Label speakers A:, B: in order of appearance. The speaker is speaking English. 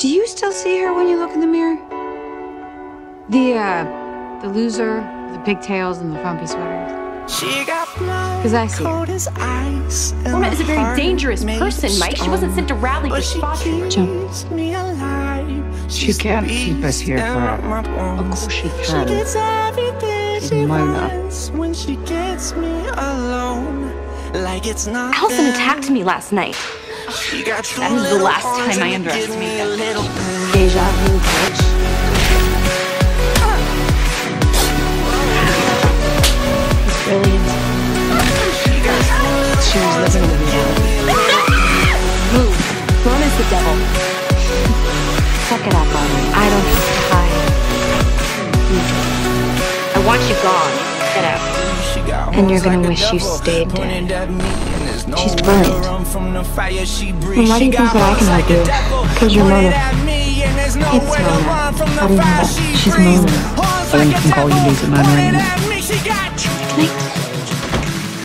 A: Do you still see her when you look in the mirror? The loser, with the pigtails and the frumpy sweaters. Because I see her.
B: Mona is a very dangerous person, Mike. She wasn't sent to Radley for spot you.
A: Jim, she can't keep us here forever.
C: Of course she can.
A: She's Mona.
B: Allison attacked me last night. That is the last time I underestimated them.
C: Deja vu, bitch.
A: It's brilliant. She was living in reality.
B: Move. Mona's the devil.
C: Suck it up, Mona.
A: I don't have to hide.
B: I want you gone. Get out.
A: And you're gonna wish you stayed dead. She's brilliant. Then why do you think that I can help you? Because you're Mona. It's Mona. How do you know that? She's Mona.
D: I think you can call you Lisa Mona.
A: Good night.